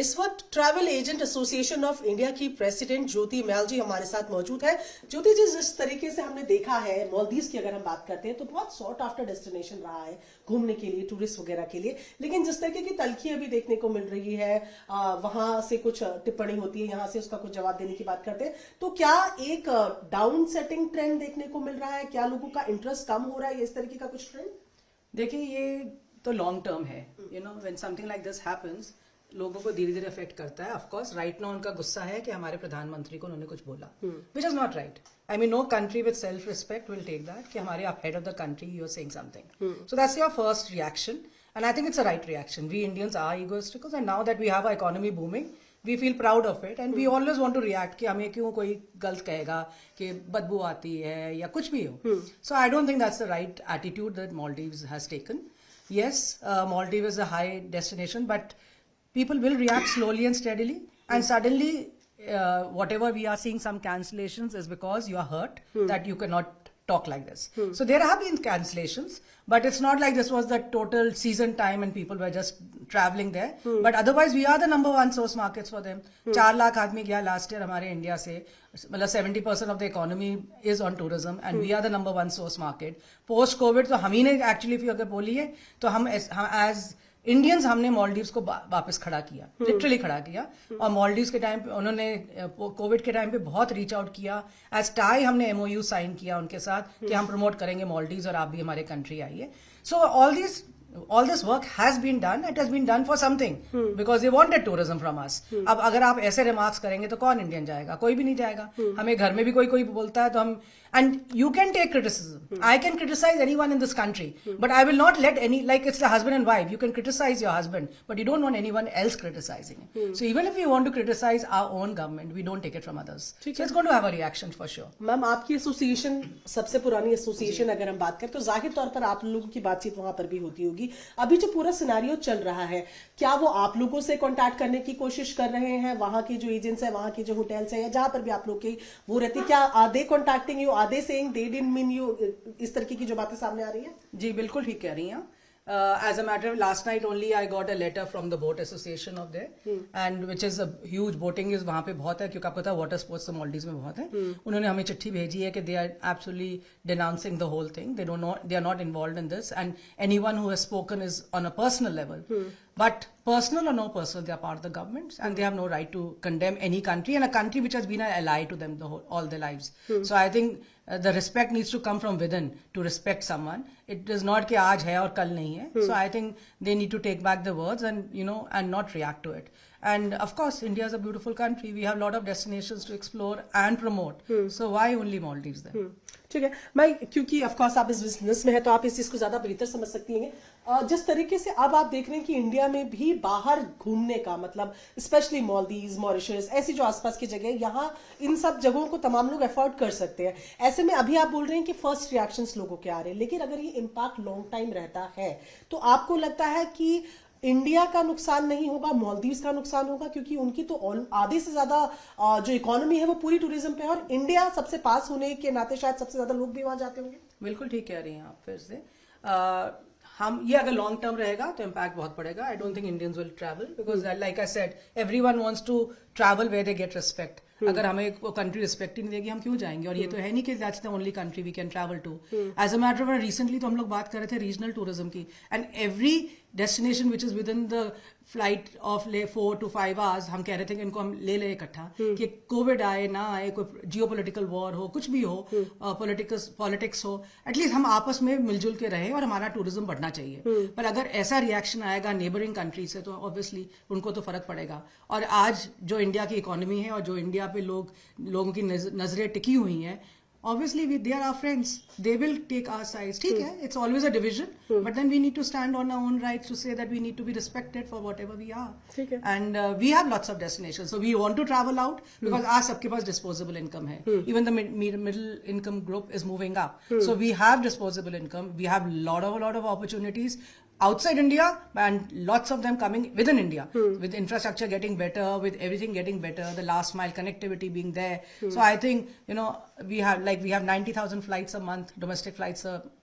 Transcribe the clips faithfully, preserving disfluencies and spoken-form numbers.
इस वक्त travel agent association of India की प्रेसिडेंट ज्योति मैल जी हमारे साथ मौजूद है। ज्योति जी, जिस तरीके से हमने देखा है मालदीव्स की अगर हम बात करते हैं तो बहुत सॉट आफ्टर डेस्टिनेशन रहा है घूमने के लिए, टूरिस्ट वगैरह के लिए, लेकिन जिस तरीके की तलखी अभी देखने को मिल रही है, वहां से कुछ टिप्पणी होती है, यहाँ से उसका कुछ जवाब देने की बात करते हैं, तो क्या एक डाउन सेटिंग ट्रेंड देखने को मिल रहा है? क्या लोगों का इंटरेस्ट कम हो रहा है, इस तरीके का कुछ ट्रेंड? देखिए, ये तो लॉन्ग टर्म है, you know, when something like this happens लोगों को धीरे धीरे अफेक्ट करता है। ऑफ कोर्स राइट नाउ उनका गुस्सा है कि हमारे प्रधानमंत्री को उन्होंने कुछ बोला, which is not right. I mean no country with self respect will take that कि हमारे आप head of the country you are saying something, so that's your first reaction and I think it's a right reaction. We Indians are egoistic and now that we have a economy booming we feel proud of it and we always want to react कि हमें क्यों कोई गलत कहेगा कि बदबू आती है या कुछ भी हो। So I don't think that's the right attitude that Maldives has taken. Yes, uh, Maldives is a high destination, but people will react slowly and steadily. And suddenly, uh, whatever we are seeing some cancellations is because you are hurt hmm. that you cannot talk like this. Hmm. So there have been cancellations, but it's not like this was the total season time and people were just traveling there. Hmm. But otherwise, we are the number one source markets for them. Hmm. चार लाख आदमी गया last year हमारे India से, मतलब seventy percent of the economy is on tourism and hmm. we are the number one source market. Post COVID तो हम ही ने actually अगर बोली है तो हम as इंडियंस हमने मालदीव्स को वापस खड़ा किया, लिटरली खड़ा किया। और मालदीव्स के टाइम पे उन्होंने कोविड के टाइम पे बहुत रीच आउट किया। एज टाई हमने एमओयू साइन किया उनके साथ कि हम प्रमोट करेंगे मालदीव्स और आप भी हमारे कंट्री आइए। So all this all this work has been done. It has been done for something hmm. because they wanted tourism from us. hmm. अब अगर आप ऐसे रिमार्क्स करेंगे तो कौन इंडियन जाएगा? कोई भी नहीं जाएगा। hmm. हमें घर में भी कोई कोई बोलता है तो हम and you can take criticism. hmm. I can criticize anyone in this country, hmm. but I will not let any, like it's the husband and wife. You can criticize your husband, but you don't want anyone else criticizing it. hmm. So even if we want to criticize our own government, we don't take it from others. So it's going to have a reaction for sure. Ma'am, आपकी association सबसे पुरानी association अगर हम बात करें तो जाहिर तौर पर आप लोगों की बातचीत वहां पर भी होती होगी। अभी जो पूरा सिनेरियो चल रहा है, क्या वो आप लोगों से कांटेक्ट करने की कोशिश कर रहे हैं? वहां के जो एजेंट्स है, वहां के जो होटल्स है या जहां पर भी आप लोग की वो रहती, क्या are they contacting you? Are they saying they didn't mean you? इस तरह की जो बातें सामने आ रही है? जी बिल्कुल ठीक कह रही हैं। Uh, as a matter of last night only I got a letter from the boat association of there hmm. and which is a huge boating is वहाँ पे बहुत है क्योंकि आपको पता है वाटर स्पोर्ट्स तो मालदीव्स में बहुत है। hmm. उन्होंने हमें चिट्ठी भेजी है कि they are absolutely denouncing the whole thing. They don't know, they are not involved in this and anyone who has spoken is on a personal level. hmm. But personal or no personal, they are part of the government and they have no right to condemn any country and a country which has been an ally to them the whole, all their lives. Hmm. So I think uh, the respect needs to come from within to respect someone. It is not कि आज है और कल नहीं है. Hmm. So I think they need to take back the words and you know and not react to it. And of course, India is a beautiful country. We have a lot of destinations to explore and promote. Hmm. So why only Maldives then? Hmm. ठीक है, मैं क्योंकि of course आप इस business में है तो आप इस चीज को ज्यादा बेहतर समझ सकती हैं। जिस तरीके से अब आप देख रहे हैं कि इंडिया में भी बाहर घूमने का मतलब स्पेशली मालदीव्स, मॉरिशस, ऐसी जो आसपास की जगह, यहाँ इन सब जगहों को तमाम लोग अफोर्ड कर सकते हैं। ऐसे में अभी आप बोल रहे हैं कि फर्स्ट रिएक्शंस लोगों के आ रहे हैं, लेकिन अगर ये इम्पैक्ट लॉन्ग टाइम रहता है तो आपको लगता है कि इंडिया का नुकसान नहीं होगा, मालदीव्स का नुकसान होगा? क्योंकि उनकी तो आधे से ज्यादा जो इकोनॉमी है वो पूरी टूरिज्म पे है और इंडिया सबसे पास होने के नाते शायद सबसे ज्यादा लोग भी वहां जाते होंगे। बिल्कुल ठीक कह रही हैं आप। फिर से आ, हम ये अगर लॉन्ग टर्म रहेगा तो इम्पैक्ट बहुत पड़ेगा। I don't think Indians will travel because like I said everyone wants to travel where they get respect. अगर हमें वो कंट्री रिस्पेक्ट ही नहीं देगी हम क्यों जाएंगे? और ये तो है नहीं कि that's the only country we can travel to. As a matter of recently तो हम लोग बात कर रहे थे रीजनल टूरिज्म की and every destination which is within the flight of let four to five hours हम कह रहे थे कि इनको हम ले ले इकट्ठा कि कोविड आए ना आए, कोई जियो पोलिटिकल वॉर हो, कुछ भी हो, पॉलिटिक्स पॉलिटिक्स हो, एटलीस्ट हम आपस में मिलजुल के रहे और हमारा टूरिज्म बढ़ना चाहिए। पर अगर ऐसा रिएक्शन आएगा नेबरिंग कंट्री से तो ऑब्वियसली उनको तो फर्क पड़ेगा। और आज जो इंडिया की इकोनॉमी है और जो इंडिया पे लोग लोगों की नजरें टिकी हुई हैं, obviously we they are our friends, they will take our sides. ठीक है, it's always a division, hmm. but then we need to stand on our own rights to say that we need to be respected for whatever we are. ठीक है, and uh, we have lots of destinations, so we want to travel out because hmm. our सबके पास disposable income है. hmm. Even the mid, mid, middle income group is moving up, hmm. so we have disposable income, we have lot of a lot of opportunities outside India and lots of them coming within India hmm. with infrastructure getting better, with everything getting better, the last mile connectivity being there. hmm. So I think, you know, we have like we have ninety thousand flights a month, domestic flights a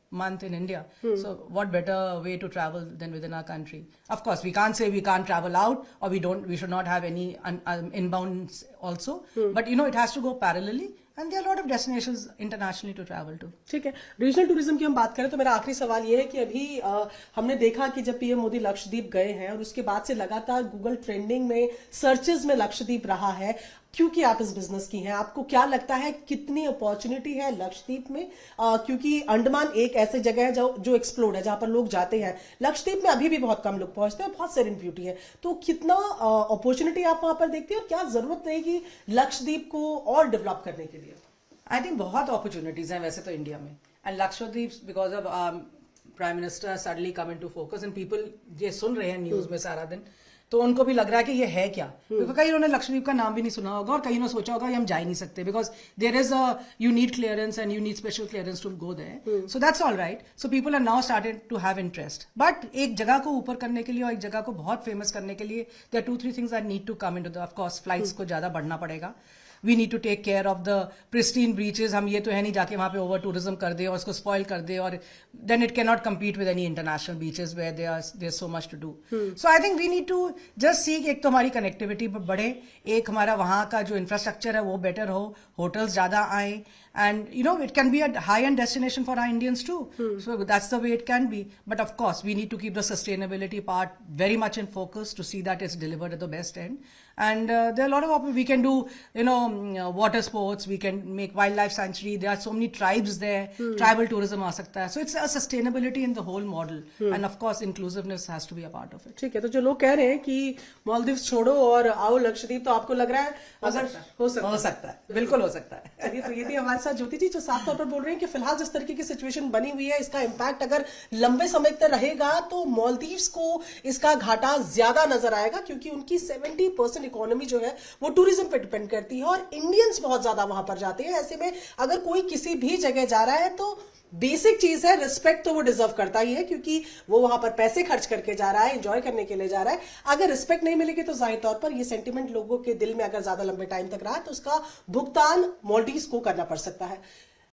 month in India. Hmm. So what better way to travel than within our country? Of course, we can't say we can't travel out, or we don't. We should not have any un, um, inbounds also. Hmm. But you know, it has to go parallelly, and there are a lot of destinations internationally to travel to. ठीक है, regional tourism की हम बात करें तो मेरा आखिरी सवाल ये है कि अभी आ, हमने देखा कि जब पीएम मोदी लक्षद्वीप गए हैं और उसके बाद से लगातार गूगल ट्रेंडिंग में सर्चेज में लक्षद्वीप रहा है, क्योंकि आप इस बिजनेस की हैं, आपको क्या लगता है कितनी अपॉर्चुनिटी है लक्षद्वीप में? आ, क्योंकि अंडमान एक ऐसी जगह है जो जो एक्सप्लोर्ड है, जहां पर लोग जाते हैं। लक्षद्वीप में अभी भी बहुत कम लोग पहुंचते हैं, बहुत सेरेंडिपिटी है, तो कितना अपॉर्चुनिटी आप वहां पर देखते हैं और क्या जरूरत रहेगी लक्षद्वीप को और डेवलप करने के लिए? आई थिंक बहुत अपॉर्चुनिटीज हैं वैसे तो इंडिया में, and Lakshadweep because of prime minister suddenly come into focus, and people ये सुन रहे हैं न्यूज में सारा दिन, तो उनको भी लग रहा है कि ये है क्या, क्योंकि कई उन्होंने लक्षद्वीप का नाम भी नहीं सुना होगा और कई ने सोचा होगा ये हम जा ही नहीं सकते, because there is a you need clearance and you need special clearance to go there, so that's all right. So people are now started to have interest, but एक जगह को ऊपर करने के लिए और एक जगह को बहुत फेमस करने के लिए there two three things that need to come into the, of course flights को ज्यादा बढ़ना पड़ेगा, we need to take care of the pristine beaches, हम ये तो है नहीं जाके वहां पे ओवर टूरिज्म कर दे और उसको स्पॉइल कर दे, और then it can not compete with any international beaches where they are there so much to do. So I think we need to just see, एक तो हमारी कनेक्टिविटी बढ़े, एक हमारा वहां का जो इंफ्रास्ट्रक्चर है वो बेटर हो, होटल्स ज्यादा आए, and you know it can be a high-end destination for our Indians too. Hmm. So that's the way it can be. But of course, we need to keep the sustainability part very much in focus to see that it's delivered at the best end. And uh, there are a lot of op- we can do, you know, uh, water sports. We can make wildlife sanctuary. There are so many tribes there. Hmm. Tribal tourism आ सकता है. So it's a sustainability in the whole model. Hmm. And of course, inclusiveness has to be a part of it. ठीक है, तो जो लोग कह रहे हैं कि मालदीव छोड़ो और आओ लक्षद्वीप, तो आपको लग रहा है अगर हो सकता है, हो सकता है, बिल्कुल हो सकता है। चलिए, तो ये थी हमारे साथ ज्योति जी, जो साफ तौर पर बोल रहे हैं कि फिलहाल जिस तरीके की सिचुएशन बनी हुई है, इसका इम्पैक्ट अगर लंबे समय तक रहेगा तो मालदीव्स को इसका घाटा ज्यादा नजर आएगा, क्योंकि उनकी सत्तर परसेंट इकोनॉमी जो है वो टूरिज्म पे डिपेंड करती है और इंडियंस बहुत ज्यादा वहां पर जाते हैं। ऐसे में अगर कोई किसी भी जगह जा रहा है तो बेसिक चीज है रिस्पेक्ट, तो वो डिजर्व करता ही है, क्योंकि वो वहां पर पैसे खर्च करके जा रहा है, एंजॉय करने के लिए जा रहा है। अगर रिस्पेक्ट नहीं मिलेगी तो जाहिर तौर पर ये सेंटिमेंट लोगों के दिल में अगर ज्यादा लंबे टाइम तक रहा तो उसका भुगतान मालदीव्स को करना पड़ सकता है।